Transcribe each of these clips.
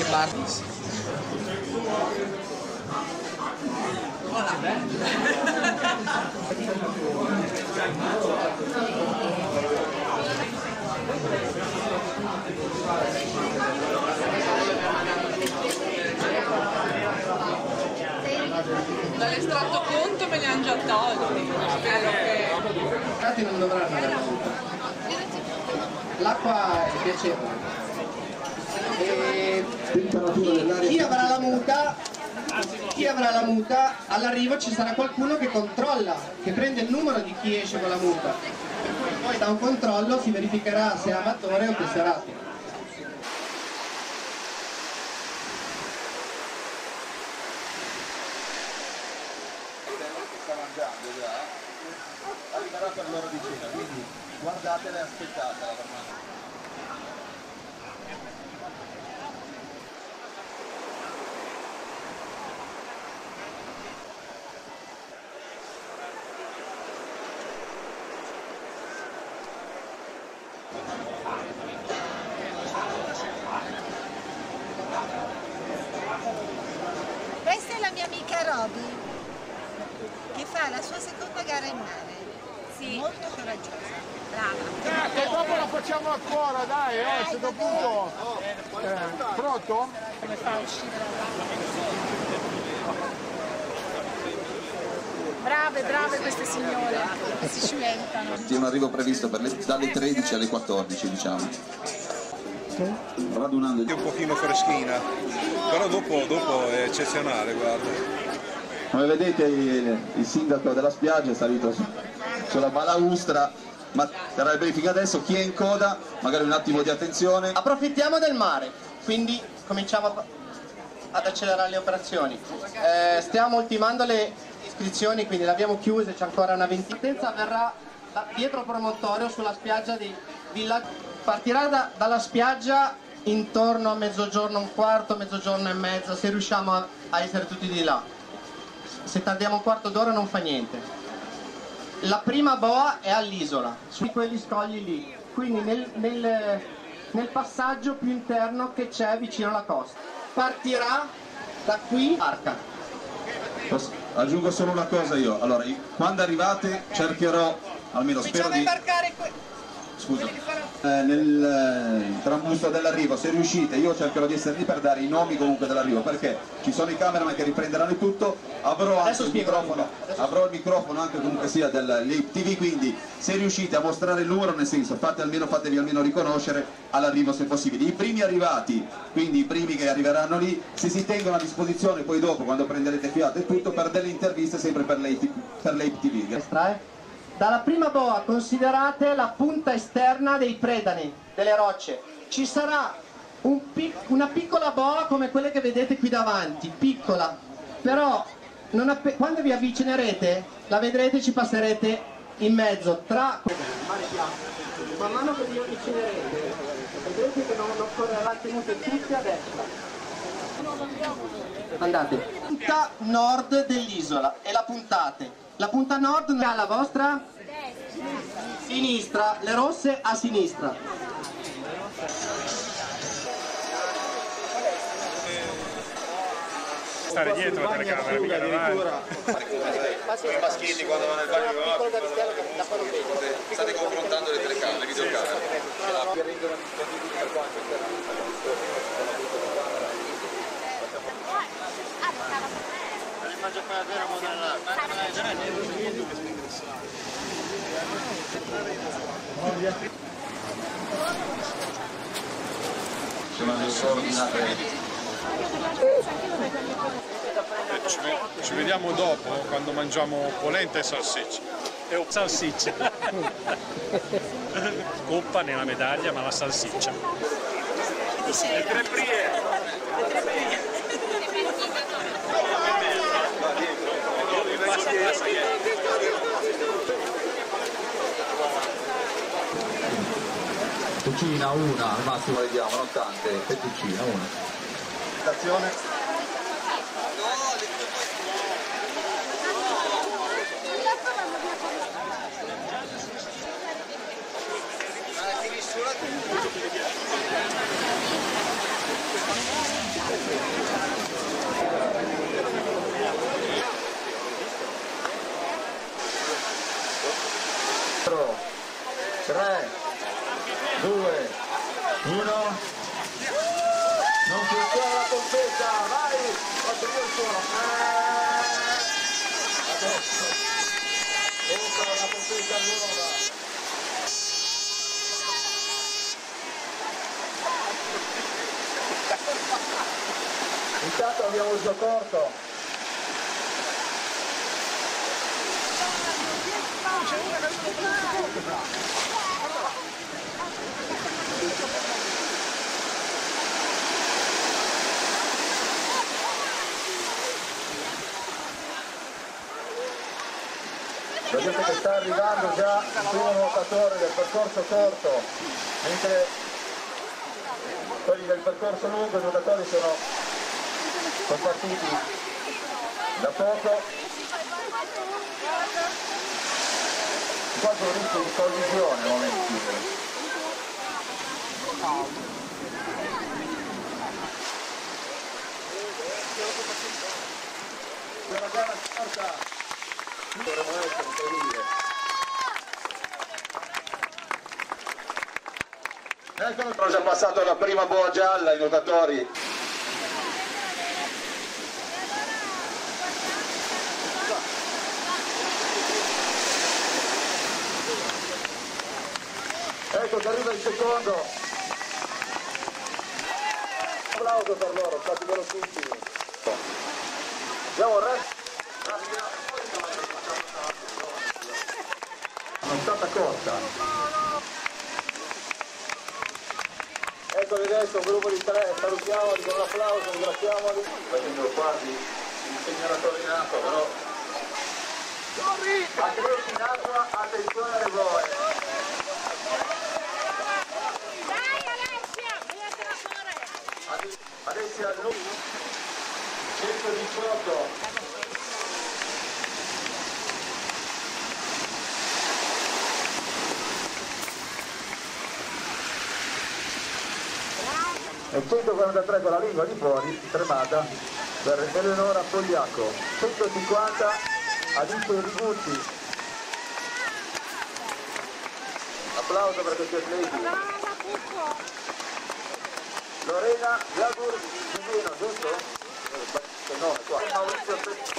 Martis. Dall'estratto conto me li hanno già tolti. Spero che Non dovranno avere l'acqua è piacevole. E chi avrà la muta, all'arrivo ci sarà qualcuno che controlla, che prende il numero di chi esce con la muta. Per cui poi da un controllo si verificherà se è amatore o tesserato. Arriverà per l'ora di cena, quindi guardatela e aspettatela. Questa è la mia amica Roby, che fa la sua seconda gara in mare. Sì. Molto coraggiosa. Brava. Che dopo la facciamo ancora, dai, se dopo un po'. Pronto? Come fa a uscire Brave queste signore, che si cimentano. C'è un arrivo previsto per dalle 13 alle 14, diciamo. Radunando È un pochino freschina, però dopo è eccezionale, guarda. Come vedete il sindaco della spiaggia è salito sulla balaustra, ma sarà il briefing adesso. Chi è in coda, magari un attimo di attenzione. Approfittiamo del mare, quindi cominciamo ad accelerare le operazioni. Stiamo ultimando le iscrizioni, quindi le abbiamo chiuse, c'è ancora una ventina. Avverrà dietro promontorio sulla spiaggia di Villa. Partirà dalla spiaggia intorno a mezzogiorno, un quarto, mezzogiorno e mezzo, se riusciamo a essere tutti di là. Se tardiamo un quarto d'ora non fa niente. La prima boa è all'isola, su quegli scogli lì, quindi nel passaggio più interno che c'è vicino alla costa. Partirà da qui, barca. Aggiungo solo una cosa io, allora quando arrivate cercherò, almeno spero di... imbarcare Scusa, nel trambusto dell'arrivo, se riuscite, io cercherò di essere lì per dare i nomi comunque dell'arrivo, perché ci sono i cameraman che riprenderanno il tutto, avrò anche il microfono anche comunque sia dell'Ape TV, quindi se riuscite a mostrare il numero, nel senso fatevi almeno riconoscere all'arrivo se possibile. I primi arrivati, quindi i primi che arriveranno lì, se si tengono a disposizione poi dopo quando prenderete fiato e tutto per delle interviste sempre per l'Ape TV. Dalla prima boa considerate la punta esterna dei predani, delle rocce. Ci sarà una piccola boa come quelle che vedete qui davanti, piccola, però quando vi avvicinerete la vedrete, ci passerete in mezzo tra... Man mano che vi avvicinerete vedrete che non correrà, tenute tutti a destra. Andate. Punta nord dell'isola e la puntate. La punta nord è alla vostra sinistra, le rosse a sinistra. Stare dietro la telecamera, mica davanti. I maschietti quando vanno al bagno state confrontando le telecamere, le videocamere. Ci vediamo dopo quando mangiamo polenta e salsiccia. Salsiccia. Coppa nella medaglia, ma la salsiccia. Le tre prie. Cucina una, al massimo vediamo, non tante, fettuccina una. Stazione. Tre, 2, 1, non funziona la pompetta, vai, faccio io il suono, adesso, compra la pompetta nuova. Intanto abbiamo il soccorso. Vedete che sta arrivando già il primo nuotatore del percorso corto, mentre quelli del percorso lungo, i nuotatori sono partiti da poco. Qua c'è un rischio di collisione momentino. La gara corta dovremmo essere incredibile. Ecco, sono già passato la prima boa gialla, i nuotatori. Ecco che arriva il secondo. Un applauso per loro, stati velocissimi. Andiamo al resto. Non è stata corta. Eccoli adesso, un gruppo di 3, salutiamoli con un applauso, ringraziamoli. Facendo quasi il segnalatore in acqua, però. Atleti in acqua, attenzione alle boe. Dai Alessia, vieni a fare. Adesso al numero 118. E 143 con la lingua di fuori, tremata per Eleonora Pogliacco. 150 Alice Rigutti. Applauso per questi atleti. Lorena Jagur Gimeno, giusto? Che nome qua? Maurizio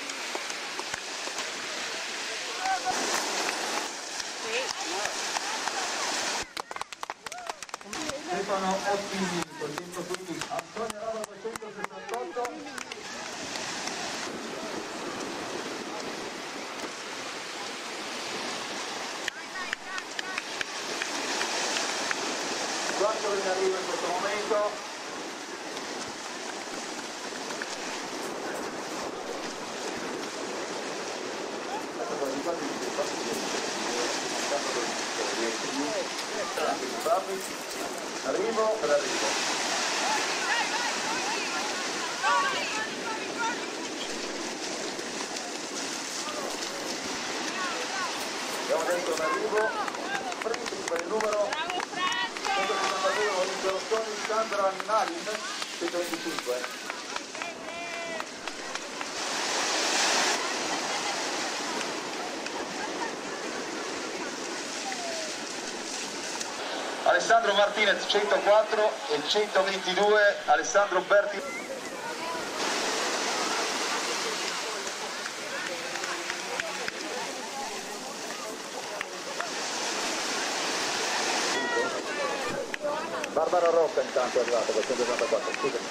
Stefano Ottini, 115, Antonio Rava 268, quattro in arrivo in questo momento. Arrivo per arrivo. Abbiamo detto un arrivo, principe il numero 152, Maurizio Rossoni, Sandra Nalin, 125. Alessandro Martinez 104 e 122 Alessandro Berti. Barbara Rocca intanto è arrivata con 194, scusami.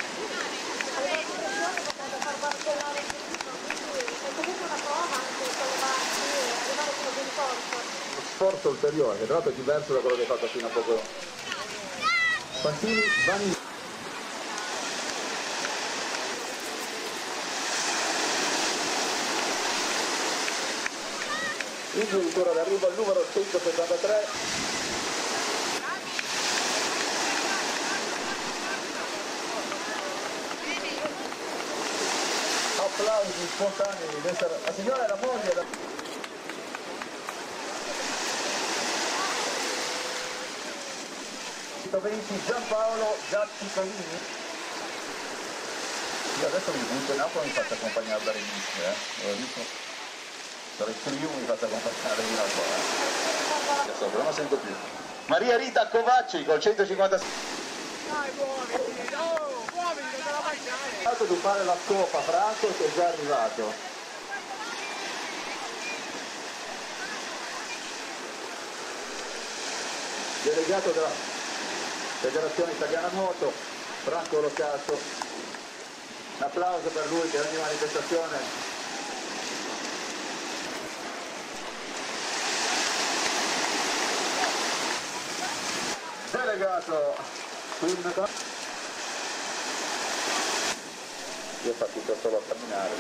Sforzo ulteriore, che tra l'altro è diverso da quello che hai fatto fino a poco. Fantini, Vanni. Addirittura d'arrivo al numero 173. Applausi spontanei, la signora è la moglie. 120 Giampaolo Giaccicolini. Io adesso mi butto in acqua e mi faccio accompagnare da remisse, lo dico. Sarei frio, mi faccio accompagnare in acqua, Adesso non lo sento più. Maria Rita Covacci col 156. Dai, muoviti, oh, muoviti, che te la mangiare. Ho di fare la scopa, Franco, che è già arrivato. Delegato della Federazione Italiana Nuoto, Franco Locato. Un applauso per lui che ogni manifestazione delegato. Io ho fatto solo a camminare,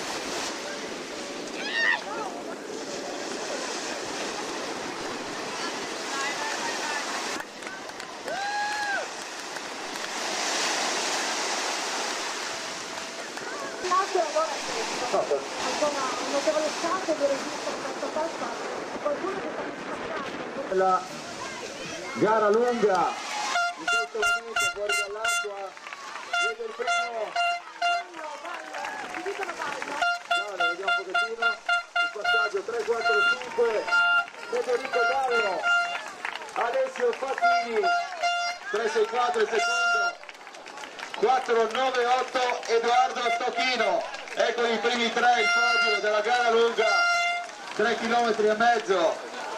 ancora un notevole scatto di regista in questa festa, qualcuno che sta scappando. La gara lunga, in questo momento fuori dall'acqua, vede il primo. Ti dicono balla. Allora, vediamo un pochettino, il passaggio 3-4-5, Federico Gallo, Alessio Fattini, 3-6-4 il secondo, 4-9-8 Edoardo Stocchino. Ecco i primi tre, il podio della gara lunga, 3,5 km.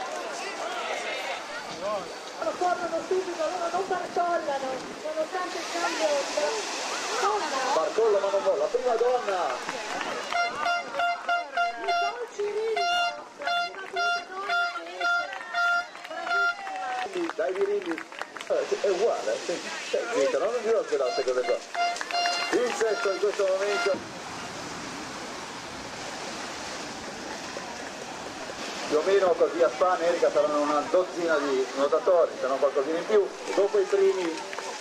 Corrono subito, loro non barcollano, nonostante il cambio donna. Barcollo ma non molla, prima donna. Nicole Cirillo, la prima donna che esce. Dai Virilli, è uguale, zitta, non dirò che queste cose qua. Il sesto in questo momento. Più o meno così a Spa America saranno una dozzina di nuotatori, se non qualcosina in più. Dopo i primi.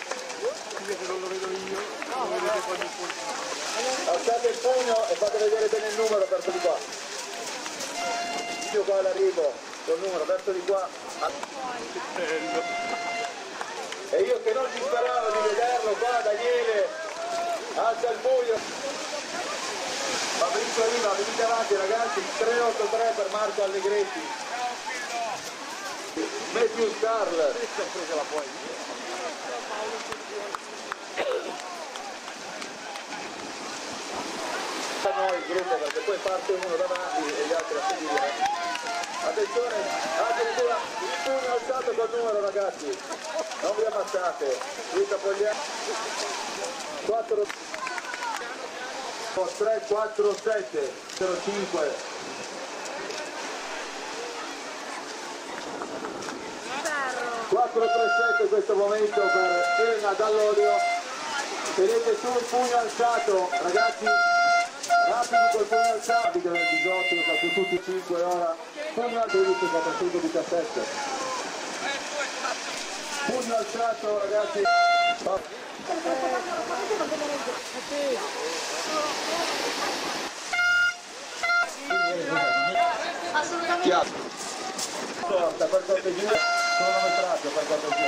Alzate il pugno e fate vedere bene il numero verso di qua. Io qua all'arrivo, col numero verso di qua. E io che non ci speravo di vederlo qua, Daniele, alza il pugno. Fabrizio Riva, venite avanti ragazzi, 383 per Marco Allegretti. Matthew Scarl. Noi il gruppo perché poi parte uno davanti e gli altri a seguire. Attenzione, addirittura il pugno alzato col numero ragazzi, non vi ammazzate. Luca Pogliani 4 3, 4, 7, 0, 5. Quattro, 3, 7 in questo momento per Elena Dall'Olio. Tenete su il pugno alzato, ragazzi, rapidi col pugno alzato, del 18, su tutti i 5 ora, pugno al 12, 417. Pugno alzato, ragazzi. Assolutamente. Per cortesia, cronometraggio per cortesia.